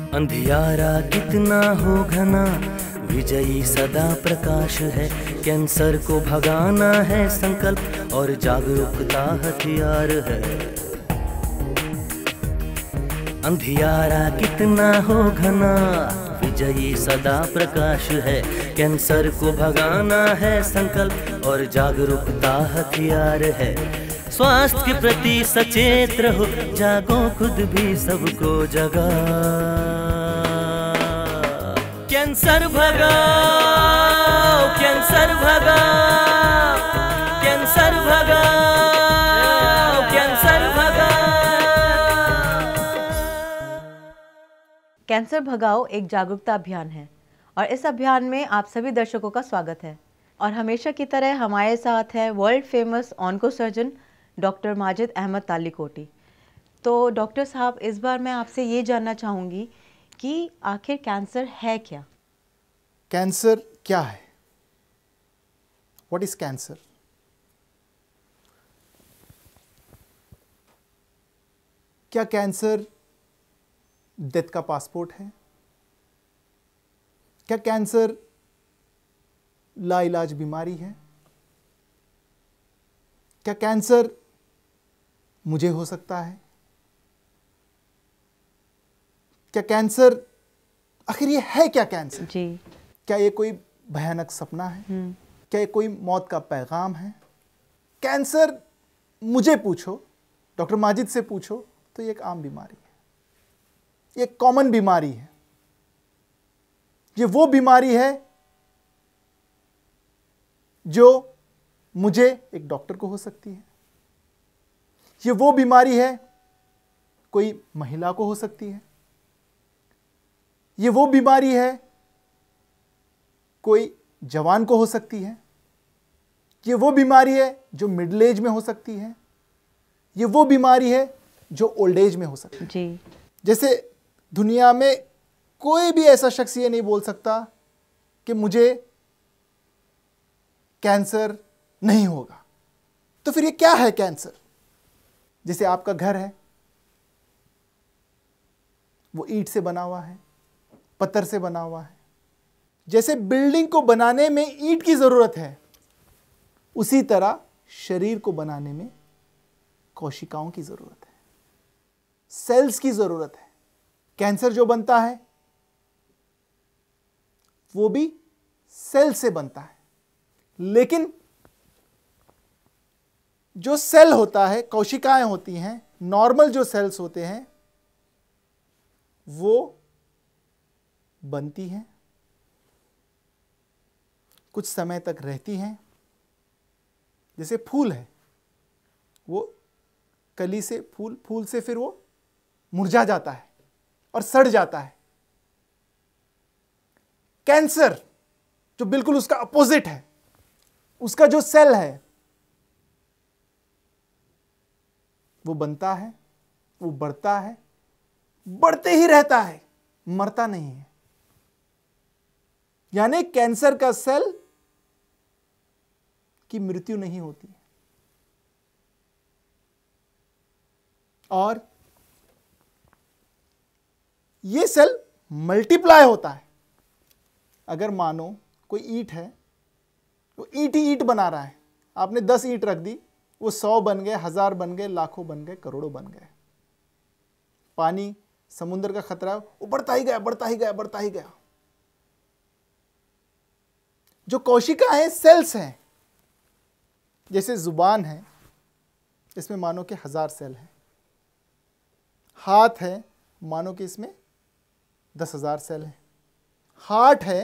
अंधियारा कितना हो घना, विजयी सदा प्रकाश है। कैंसर को भगाना है संकल्प और जागरूकता हथियार है। अंधियारा कितना हो घना, विजयी सदा प्रकाश है। कैंसर को भगाना है संकल्प और जागरूकता हथियार है। स्वास्थ्य के प्रति सचेत रहो, जागो खुद भी सबको जगा। कैंसर भगाओ, कैंसर भगाओ, कैंसर भगाओ, कैंसर भगाओ। कैंसर भगाओ एक जागरूकता अभियान है और इस अभियान में आप सभी दर्शकों का स्वागत है। और हमेशा की तरह हमारे साथ है world famous onco surgeon doctor Majid Ahmed Talikoti. तो डॉक्टर साहब, इस बार मैं आपसे ये जानना चाहूँगी कि आखिर कैंसर है क्या? कैंसर क्या है? What is cancer? क्या कैंसर डेथ का पासपोर्ट है? क्या कैंसर लाइलाज बीमारी है? क्या कैंसर मुझे हो सकता है? क्या कैंसर, आखिर ये है क्या कैंसर? जी। क्या ये कोई भयानक सपना है? क्या ये कोई मौत का पैगाम है? कैंसर मुझे पूछो, डॉक्टर माजिद से पूछो, तो ये एक आम बीमारी है, ये एक कॉमन बीमारी है। ये वो बीमारी है जो मुझे, एक डॉक्टर को हो सकती है। ये वो बीमारी है कोई महिला को हो सकती है। ये वो बीमारी है कोई जवान को हो सकती है। ये वो बीमारी है जो मिडिल एज में हो सकती है। ये वो बीमारी है जो ओल्ड एज में हो सकती है। जी। जैसे दुनिया में कोई भी ऐसा शख्स ये नहीं बोल सकता कि मुझे कैंसर नहीं होगा। तो फिर ये क्या है कैंसर? जैसे आपका घर है, वो ईंट से बना हुआ है, पत्थर से बना हुआ है। जैसे बिल्डिंग को बनाने में ईंट की जरूरत है, उसी तरह शरीर को बनाने में कोशिकाओं की जरूरत है, सेल्स की जरूरत है। कैंसर जो बनता है वो भी सेल से बनता है, लेकिन जो सेल होता है, कोशिकाएं होती हैं, नॉर्मल जो सेल्स होते हैं, वो बनती हैं, कुछ समय तक रहती हैं। जैसे फूल है, वो कली से फूल, फूल से फिर वो मुरझा जाता है और सड़ जाता है। कैंसर जो बिल्कुल उसका अपोजिट है, उसका जो सेल है वो बनता है, वो बढ़ता है, बढ़ते ही रहता है, मरता नहीं है। यानी कैंसर का सेल की मृत्यु नहीं होती है। और ये सेल मल्टीप्लाई होता है। अगर मानो कोई ईंट है, वो ईंट ही ईंट बना रहा है, आपने 10 ईंट रख दी, वो 100 बन गए, 1000 बन गए, लाखों बन गए, करोड़ों बन गए। पानी, समुद्र का खतरा है, वो बढ़ता ही गया, बढ़ता ही गया, बढ़ता ही गया। जो कोशिका है, सेल्स हैं, जैसे जुबान है, इसमें मानो के 1000 सेल हैं। हाथ है, मानो कि इसमें 10,000 सेल हैं। हार्ट है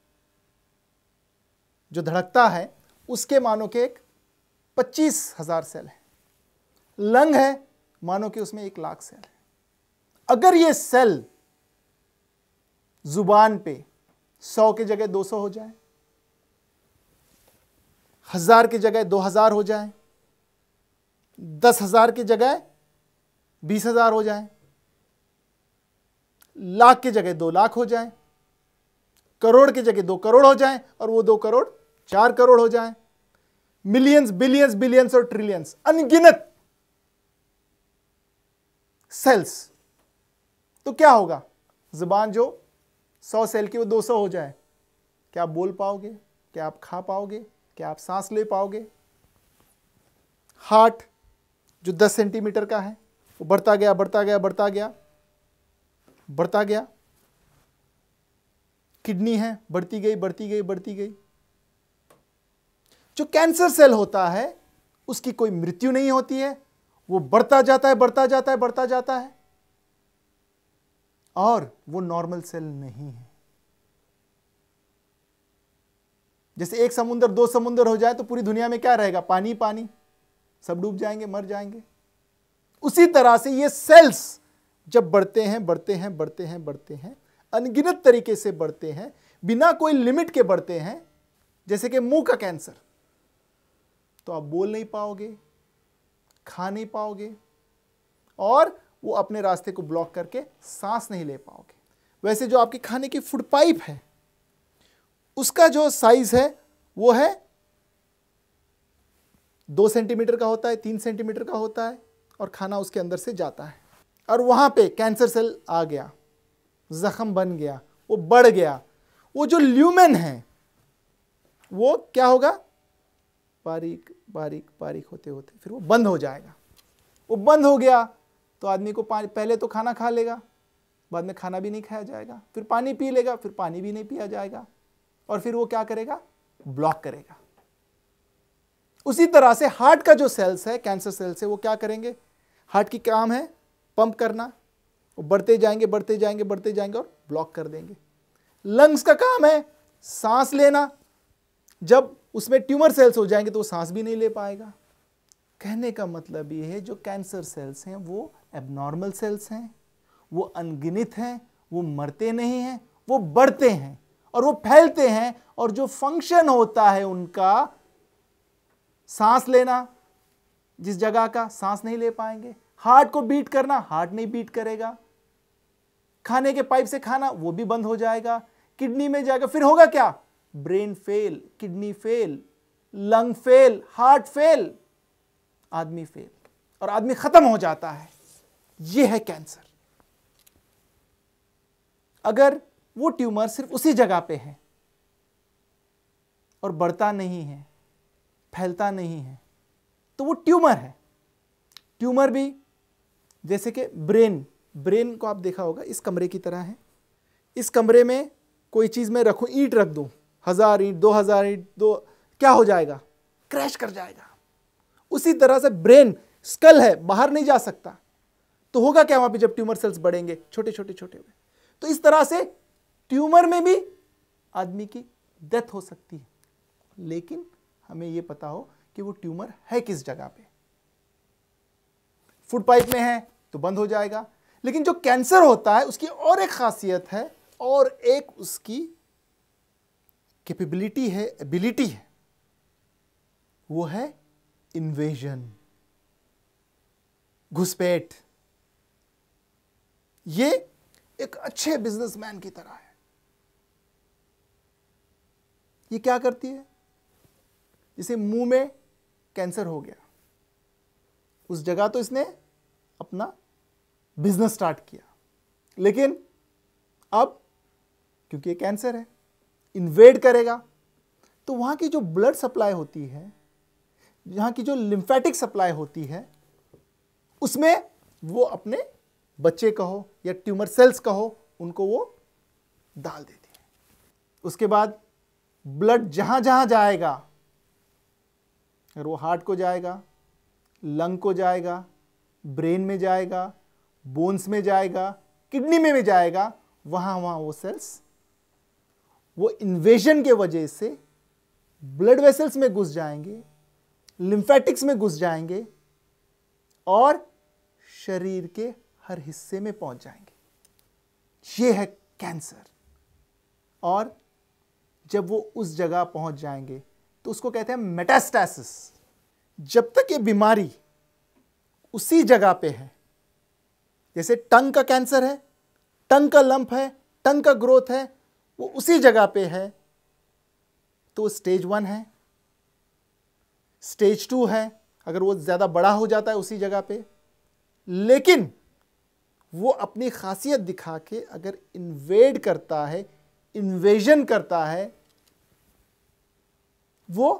जो धड़कता है, उसके मानो के एक 25,000 सेल है। लंग है, मानो कि उसमें 1,00,000 सेल है। अगर ये सेल जुबान पे 100 की जगह 200 हो जाए, 1000 की जगह 2000 हो जाए, 10,000 की जगह 20,000 हो जाए, लाख की जगह 2 लाख हो जाए, करोड़ की जगह 2 करोड़ हो जाए, और वो 2 करोड़ 4 करोड़ हो जाए, मिलियंस, बिलियंस, बिलियंस और ट्रिलियंस, अनगिनत सेल्स, तो क्या होगा? ज़ुबान जो 100 सेल की वो 200 हो जाए, क्या आप बोल पाओगे? क्या आप खा पाओगे? क्या आप सांस ले पाओगे? हार्ट जो 10 सेंटीमीटर का है वो बढ़ता गया, बढ़ता गया, बढ़ता गया, बढ़ता गया। किडनी है, बढ़ती गई, बढ़ती गई, बढ़ती गई। जो कैंसर सेल होता है उसकी कोई मृत्यु नहीं होती है, वो बढ़ता जाता है, बढ़ता जाता है, बढ़ता जाता है, और वो नॉर्मल सेल नहीं है। जैसे एक समुंदर 2 समुंदर हो जाए तो पूरी दुनिया में क्या रहेगा? पानी पानी, सब डूब जाएंगे, मर जाएंगे। उसी तरह से ये सेल्स जब बढ़ते हैं, बढ़ते हैं, बढ़ते हैं, बढ़ते हैं, अनगिनत तरीके से बढ़ते हैं, बिना कोई लिमिट के बढ़ते हैं, जैसे कि मुंह का कैंसर, तो आप बोल नहीं पाओगे, खा नहीं पाओगे, और वो अपने रास्ते को ब्लॉक करके सांस नहीं ले पाओगे। वैसे जो आपकी खाने की फूड पाइप है उसका जो साइज है वो है 2 सेंटीमीटर का होता है, 3 सेंटीमीटर का होता है, और खाना उसके अंदर से जाता है, और वहां पे कैंसर सेल आ गया, जख्म बन गया, वो बढ़ गया। वो जो ल्यूमेन है वो क्या होगा? बारीक बारीक बारीक होते होते फिर वो बंद हो जाएगा। वो बंद हो गया तो आदमी को पानी, पहले तो खाना खा लेगा, बाद में खाना भी नहीं खाया जाएगा, फिर पानी पी लेगा, फिर पानी भी नहीं पिया जाएगा, और फिर वो क्या करेगा? ब्लॉक करेगा। उसी तरह से हार्ट का जो सेल्स है, कैंसर सेल्स है, वो क्या करेंगे? हार्ट की काम है पंप करना, वो बढ़ते जाएंगे, बढ़ते जाएंगे, बढ़ते जाएंगे और ब्लॉक कर देंगे। लंग्स का काम है सांस लेना, जब उसमें ट्यूमर सेल्स हो जाएंगे तो वो सांस भी नहीं ले पाएगा। कहने का मतलब ये है जो कैंसर सेल्स हैं वो एबनॉर्मल सेल्स हैं, वो अनगिनत हैं, वो मरते नहीं हैं, वो बढ़ते हैं और वो फैलते हैं, और जो फंक्शन होता है उनका सांस लेना, जिस जगह का सांस नहीं ले पाएंगे, हार्ट को बीट करना, हार्ट नहीं बीट करेगा, खाने के पाइप से खाना वो भी बंद हो जाएगा, किडनी में जाएगा, फिर होगा क्या? Brain fail, kidney fail, lung fail, heart fail, आदमी फेल, और आदमी खत्म हो जाता है। यह है कैंसर। अगर वो ट्यूमर सिर्फ उसी जगह पे है और बढ़ता नहीं है, फैलता नहीं है, तो वो ट्यूमर है। ट्यूमर भी जैसे कि ब्रेन को आप देखा होगा इस कमरे की तरह है। इस कमरे में कोई चीज़ मैं रखूं, ईंट रख दूं, 1000 ईंट, 2000 ईंट, क्या हो जाएगा? क्रैश कर जाएगा। उसी तरह से ब्रेन स्कल है, बाहर नहीं जा सकता, तो होगा क्या वहां पे जब ट्यूमर सेल्स बढ़ेंगे? छोटे छोटे छोटे हुए। तो इस तरह से ट्यूमर में भी आदमी की डेथ हो सकती है, लेकिन हमें यह पता हो कि वो ट्यूमर है किस जगह पे। फूड पाइप में है तो बंद हो जाएगा। लेकिन जो कैंसर होता है उसकी और एक खासियत है, और एक उसकी कैपेबिलिटी है, एबिलिटी है, वो है इन्वेजन, घुसपैठ। ये एक अच्छे बिजनेसमैन की तरह है। ये क्या करती है? जैसे मुंह में कैंसर हो गया, उस जगह तो इसने अपना बिजनेस स्टार्ट किया, लेकिन अब क्योंकि ये कैंसर है, इन्वेड करेगा, तो वहां की जो ब्लड सप्लाई होती है, यहां की जो लिम्फेटिक सप्लाई होती है, उसमें वो अपने बच्चे कहो या ट्यूमर सेल्स कहो, उनको वो डाल देती है। उसके बाद ब्लड जहां जहां जाएगा, अगर वो हार्ट को जाएगा, लंग को जाएगा, ब्रेन में जाएगा, बोन्स में जाएगा, किडनी में भी जाएगा, वहां वहां वो सेल्स वो इन्वेजन के वजह से ब्लड वेसल्स में घुस जाएंगे, लिम्फेटिक्स में घुस जाएंगे, और शरीर के हर हिस्से में पहुंच जाएंगे। ये है कैंसर। और जब वो उस जगह पहुंच जाएंगे तो उसको कहते हैं मेटास्टेसिस। जब तक ये बीमारी उसी जगह पे है, जैसे टंग का कैंसर है, टंग का लंप है, टंग का ग्रोथ है, वो उसी जगह पे है, तो स्टेज 1 है। स्टेज 2 है अगर वो ज्यादा बड़ा हो जाता है उसी जगह पे, लेकिन वो अपनी खासियत दिखा के अगर इन्वेड करता है, इन्वेजन करता है, वो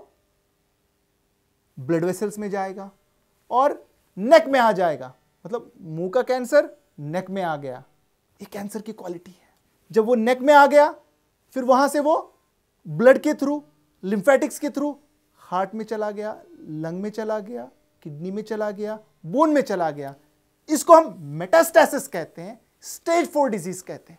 ब्लड वेसल्स में जाएगा और नेक में आ जाएगा। मतलब मुंह का कैंसर नेक में आ गया, ये कैंसर की क्वालिटी है। जब वो नेक में आ गया, फिर वहां से वो ब्लड के थ्रू, लिम्फेटिक्स के थ्रू हार्ट में चला गया, लंग में चला गया, किडनी में चला गया, बोन में चला गया। इसको हम मेटास्टेसिस कहते हैं, स्टेज 4 डिजीज कहते हैं।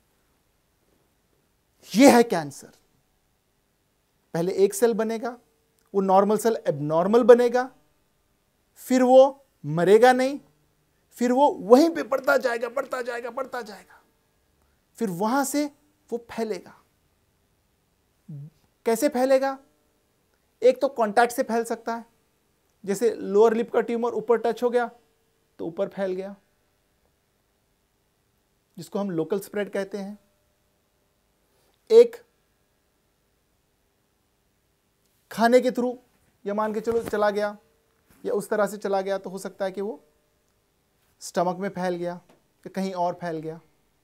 यह है कैंसर। पहले एक सेल बनेगा, वो नॉर्मल सेल एबनॉर्मल बनेगा, फिर वो मरेगा नहीं, फिर वो वहीं पे बढ़ता जाएगा, बढ़ता जाएगा, बढ़ता जाएगा, फिर वहां से वो फैलेगा। कैसे फैलेगा? एक तो कांटेक्ट से फैल सकता है, जैसे लोअर लिप का ट्यूमर ऊपर टच हो गया तो ऊपर फैल गया, जिसको हम लोकल स्प्रेड कहते हैं। एक खाने के थ्रू, या मान के चलो चला गया, या उस तरह से चला गया, तो हो सकता है कि वो स्टमक में फैल गया या कहीं और फैल गया।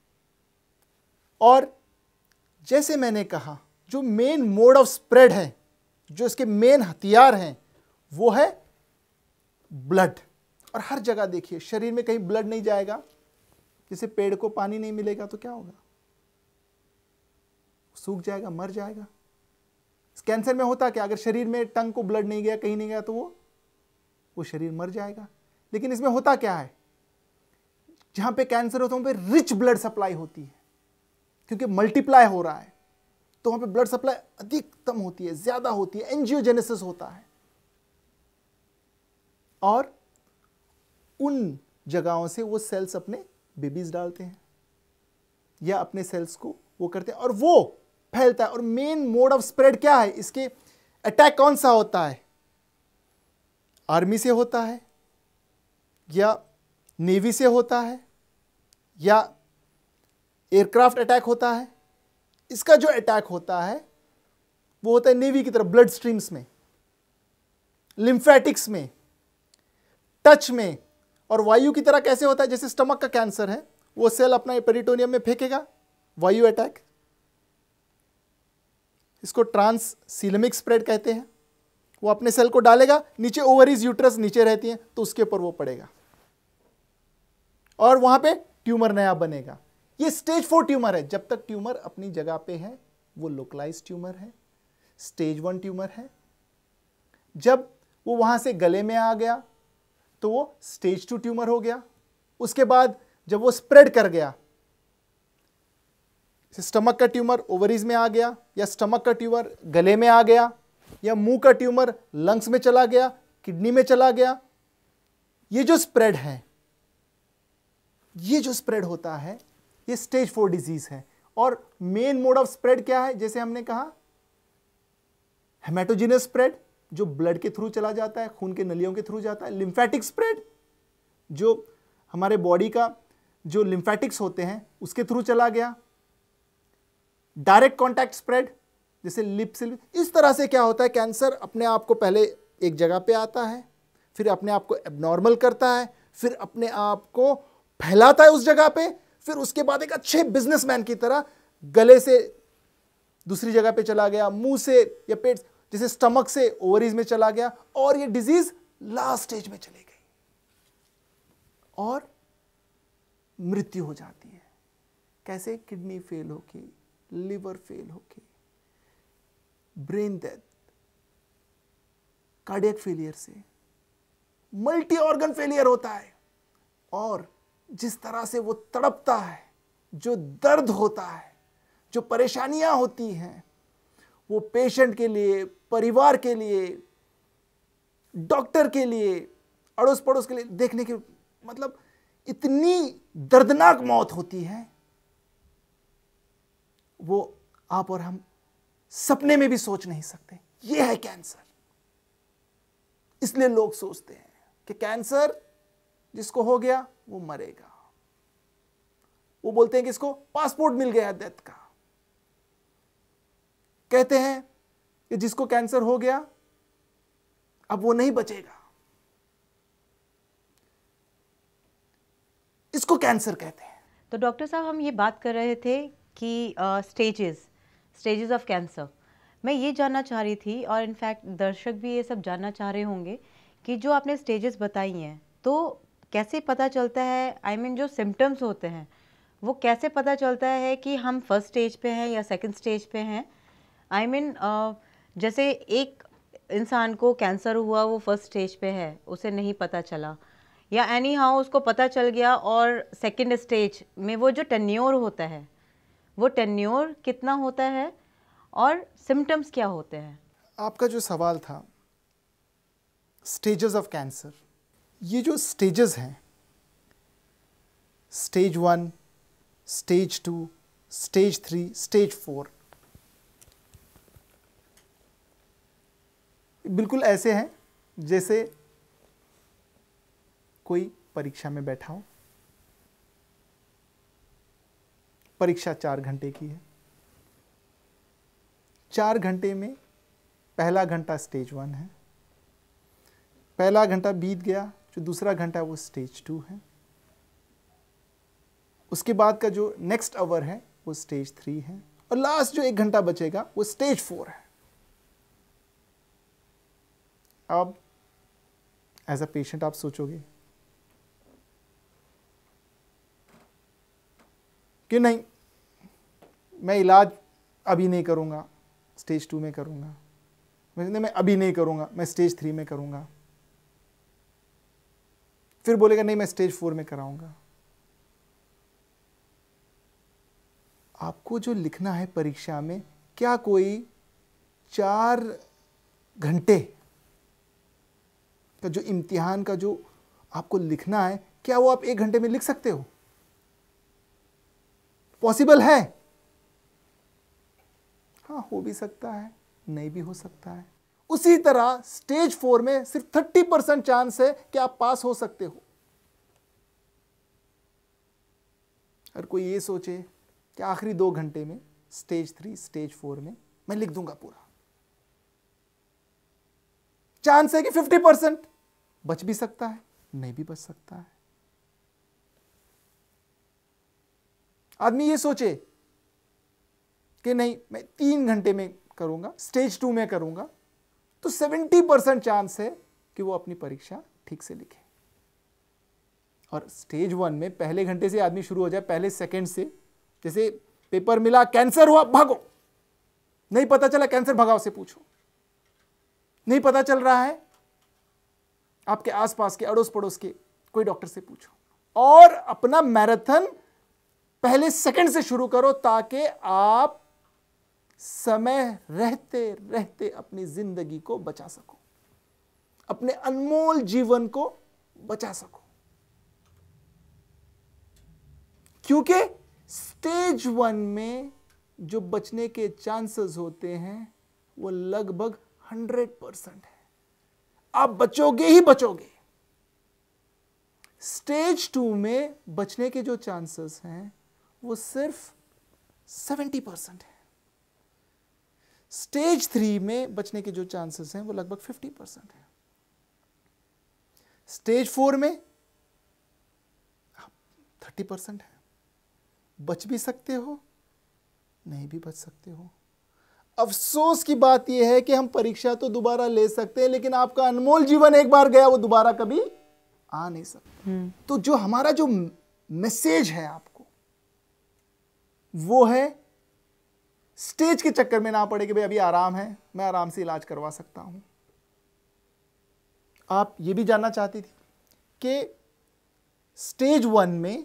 और जैसे मैंने कहा, जो मेन मोड ऑफ स्प्रेड है, जो इसके मेन हथियार हैं, वो है ब्लड। और हर जगह देखिए, शरीर में कहीं ब्लड नहीं जाएगा, जैसे पेड़ को पानी नहीं मिलेगा तो क्या होगा? सूख जाएगा, मर जाएगा। कैंसर में होता क्या? अगर शरीर में टंग को ब्लड नहीं गया, कहीं नहीं गया, तो वो शरीर मर जाएगा। लेकिन इसमें होता क्या है? जहां पे कैंसर होता है वहां पे रिच ब्लड सप्लाई होती है, क्योंकि मल्टीप्लाई हो रहा है, तो वहां पे ब्लड सप्लाई अधिकतम होती है, ज्यादा होती है, एंजियोजेनेसिस होता है। और उन जगहों से वो सेल्स अपने बेबीज डालते हैं, या अपने सेल्स को वो करते हैं, और वो फैलता है। और मेन मोड ऑफ स्प्रेड क्या है? इसके अटैक कौन सा होता है? आर्मी से होता है, या नेवी से होता है, या एयरक्राफ्ट अटैक होता है। इसका जो अटैक होता है वो होता है नेवी की तरफ, ब्लड स्ट्रीम्स में, लिम्फेटिक्स में, टच में। और वायु की तरह कैसे होता है? जैसे स्टमक का कैंसर है, वो सेल अपना पेरिटोनियम में फेंकेगा, वायु अटैक। इसको ट्रांससीलमिक स्प्रेड कहते हैं। वो अपने सेल को डालेगा, नीचे ओवरीज, यूट्रस नीचे रहती है, तो उसके ऊपर वो पड़ेगा और वहां पे ट्यूमर नया बनेगा। ये स्टेज 4 ट्यूमर है। जब तक ट्यूमर अपनी जगह पे है वो लोकलाइज ट्यूमर है, स्टेज 1 ट्यूमर है। जब वो वहां से गले में आ गया तो वो स्टेज 2 ट्यूमर हो गया। उसके बाद जब वो स्प्रेड कर गया, स्टमक का ट्यूमर ओवरीज में आ गया, या स्टमक का ट्यूमर गले में आ गया, या मुंह का ट्यूमर लंग्स में चला गया, किडनी में चला गया, ये जो स्प्रेड है, ये जो स्प्रेड होता है, ये स्टेज 4 डिजीज है। और मेन मोड ऑफ स्प्रेड क्या है? जैसे हमने कहा, हेमेटोजेनस स्प्रेड, जो ब्लड के थ्रू चला जाता है, खून के नलियों के थ्रू जाता है। लिम्फेटिक स्प्रेड, जो हमारे बॉडी का जो लिम्फेटिक्स होते हैं उसके थ्रू चला गया। डायरेक्ट कॉन्टैक्ट स्प्रेड, जैसे लिप से। इस तरह से क्या होता है, कैंसर अपने आप को पहले एक जगह पे आता है, फिर अपने आप को एबनॉर्मल करता है, फिर अपने आप को फैलाता है उस जगह पे, फिर उसके बाद एक अच्छे बिजनेसमैन की तरह गले से दूसरी जगह पे चला गया, मुंह से या पेट, जैसे स्टमक से ओवरीज में चला गया, और ये डिजीज लास्ट स्टेज में चली गई और मृत्यु हो जाती है। कैसे? किडनी फेल होके, लिवर फेल होके, ब्रेन डेथ, कार्डियक फेलियर से, मल्टी ऑर्गन फेलियर होता है। और जिस तरह से वो तड़पता है, जो दर्द होता है, जो परेशानियां होती हैं, वो पेशेंट के लिए, परिवार के लिए, डॉक्टर के लिए, अड़ोस पड़ोस के लिए देखने के, मतलब इतनी दर्दनाक मौत होती है, वो आप और हम सपने में भी सोच नहीं सकते। ये है कैंसर। इसलिए लोग सोचते हैं कि कैंसर जिसको हो गया वो मरेगा। वो बोलते हैं कि इसको पासपोर्ट मिल गया डेथ का। कहते हैं कि जिसको कैंसर हो गया अब वो नहीं बचेगा। इसको कैंसर कहते हैं। तो डॉक्टर साहब, हम ये बात कर रहे थे कि स्टेजेस ऑफ कैंसर। मैं ये जानना चाह रही थी, और इनफैक्ट दर्शक भी ये सब जानना चाह रहे होंगे, कि जो आपने स्टेजेस बताई हैं, तो कैसे पता चलता है, आई मीन जो सिम्टम्स होते हैं वो कैसे पता चलता है कि हम फर्स्ट स्टेज पे हैं या सेकंड स्टेज पे हैं? आई मीन जैसे एक इंसान को कैंसर हुआ, वो फर्स्ट स्टेज पे है, उसे नहीं पता चला, या एनी हाउ उसको पता चल गया, और सेकंड स्टेज में वो जो टेन्योर होता है, वो टेन्योर कितना होता है और सिम्टम्स क्या होते हैं? आपका जो सवाल था स्टेजेस ऑफ कैंसर, ये जो स्टेजेस हैं, स्टेज 1, स्टेज 2, स्टेज 3, स्टेज 4, बिल्कुल ऐसे हैं जैसे कोई परीक्षा में बैठा हो। परीक्षा 4 घंटे की है। 4 घंटे में पहला घंटा स्टेज 1 है, पहला घंटा बीत गया, जो दूसरा घंटा वो स्टेज 2 है, उसके बाद का जो नेक्स्ट आवर है वो स्टेज 3 है, और लास्ट जो 1 घंटा बचेगा वो स्टेज 4 है। अब एज अ पेशेंट आप सोचोगे कि नहीं, मैं इलाज अभी नहीं करूंगा, स्टेज 2 में करूंगा, मैं अभी नहीं करूंगा, मैं स्टेज 3 में करूंगा, फिर बोलेगा नहीं मैं स्टेज 4 में कराऊंगा। आपको जो लिखना है परीक्षा में, क्या कोई 4 घंटे का जो इम्तिहान का जो आपको लिखना है, क्या वो आप 1 घंटे में लिख सकते हो? पॉसिबल है? हाँ, हो भी सकता है, नहीं भी हो सकता है। उसी तरह स्टेज 4 में सिर्फ 30% चांस है कि आप पास हो सकते हो। अगर कोई ये सोचे कि आखिरी 2 घंटे में स्टेज 3, स्टेज 4 में मैं लिख दूंगा पूरा, चांस है कि 50%, बच भी सकता है, नहीं भी बच सकता है। आदमी ये सोचे कि नहीं मैं 3 घंटे में करूंगा, स्टेज 2 में करूंगा, तो 70% चांस है कि वो अपनी परीक्षा ठीक से लिखे। और स्टेज 1 में पहले घंटे से आदमी शुरू हो जाए, पहले सेकंड से, जैसे पेपर मिला कैंसर हुआ भागो, नहीं पता चला कैंसर भगाओ से पूछो, नहीं पता चल रहा है आपके आसपास के अड़ोस पड़ोस के कोई डॉक्टर से पूछो, और अपना मैराथन पहले सेकंड से शुरू करो, ताकि आप समय रहते रहते अपनी जिंदगी को बचा सको, अपने अनमोल जीवन को बचा सको। क्योंकि स्टेज 1 में जो बचने के चांसेस होते हैं वो लगभग 100% है, आप बचोगे ही बचोगे। स्टेज 2 में बचने के जो चांसेस हैं वो सिर्फ 70% है। स्टेज 3 में बचने के जो चांसेस हैं वो लगभग 50% है। स्टेज 4 में 30% है। बच भी सकते हो, नहीं भी बच सकते हो। अफसोस की बात यह है कि हम परीक्षा तो दोबारा ले सकते हैं, लेकिन आपका अनमोल जीवन एक बार गया, वो दोबारा कभी आ नहीं सकता। तो जो हमारा जो मैसेज है आपको, वो है स्टेज के चक्कर में ना पड़े कि भाई अभी आराम है, मैं आराम से इलाज करवा सकता हूं। आप ये भी जानना चाहती थी कि स्टेज 1 में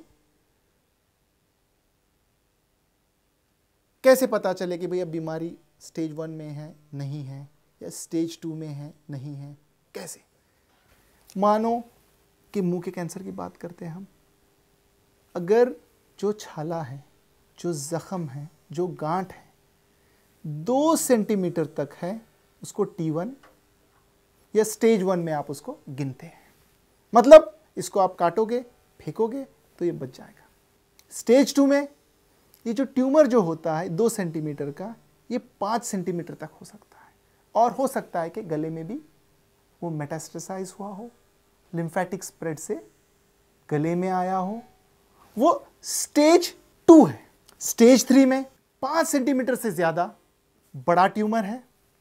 कैसे पता चले कि भाई अब बीमारी स्टेज 1 में है, नहीं है, या स्टेज 2 में है, नहीं है, कैसे? मानो कि मुंह के कैंसर की बात करते हैं हम, अगर जो छाला है, जो जख्म है, जो गांठ है 2 सेंटीमीटर तक है, उसको T1 या स्टेज 1 में आप उसको गिनते हैं। मतलब इसको आप काटोगे, फेंकोगे तो ये बच जाएगा। स्टेज 2 में ये जो ट्यूमर जो होता है 2 सेंटीमीटर का, ये 5 सेंटीमीटर तक हो सकता है, और हो सकता है कि गले में भी वो मेटास्टेसाइज हुआ हो, लिम्फेटिक स्प्रेड से गले में आया हो, वो स्टेज 2 है। स्टेज 3 में 5 सेंटीमीटर से ज्यादा बड़ा ट्यूमर है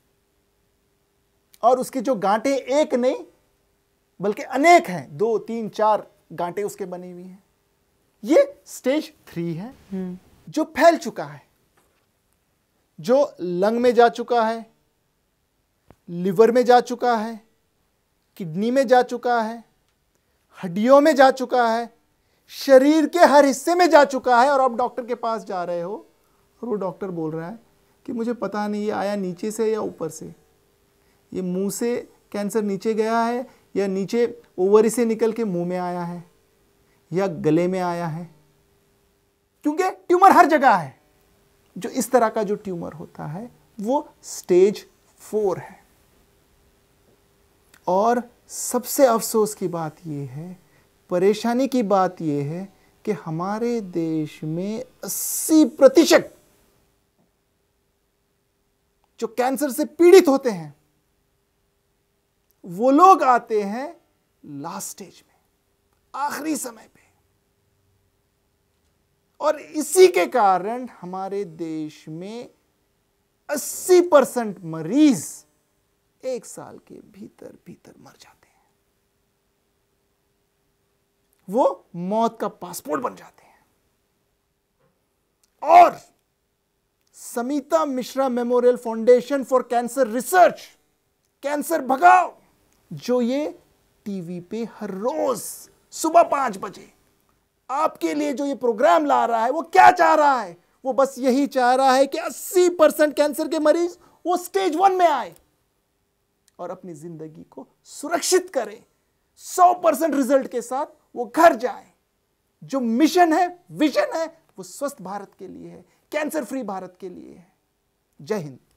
और उसके जो गांठे एक नहीं बल्कि अनेक हैं, 2, 3, 4 गांठे उसके बने हुए हैं। ये स्टेज 3 है जो फैल चुका है, जो लंग में जा चुका है, लिवर में जा चुका है, किडनी में जा चुका है, हड्डियों में जा चुका है, शरीर के हर हिस्से में जा चुका है। और आप डॉक्टर के पास जा रहे हो और वो डॉक्टर बोल रहा है कि मुझे पता नहीं ये आया नीचे से या ऊपर से, ये मुंह से कैंसर नीचे गया है या नीचे ओवरी से निकल के मुंह में आया है या गले में आया है, क्योंकि ट्यूमर हर जगह है। जो इस तरह का जो ट्यूमर होता है वो स्टेज 4 है। और सबसे अफसोस की बात यह है, परेशानी की बात यह है कि हमारे देश में 80% जो कैंसर से पीड़ित होते हैं वो लोग आते हैं लास्ट स्टेज में, आखिरी समय पे। और इसी के कारण हमारे देश में 80% मरीज 1 साल के भीतर भीतर मर जाते हैं, वो मौत का पासपोर्ट बन जाते हैं। और Samita Mishra memorial foundation for cancer research, cancer भगाओ, जो ये टीवी पे हर रोज सुबह 5 बजे आपके लिए जो ये प्रोग्राम ला रहा है, वो क्या चाह रहा है? वो बस यही चाह रहा है कि 80% कैंसर के मरीज वो स्टेज 1 में आए और अपनी जिंदगी को सुरक्षित करें, 100% रिजल्ट के साथ वो घर जाए। जो मिशन है, विजन है, वो स्वस्थ भारत के लिए है, कैंसर फ्री भारत के लिए है। जय हिंद।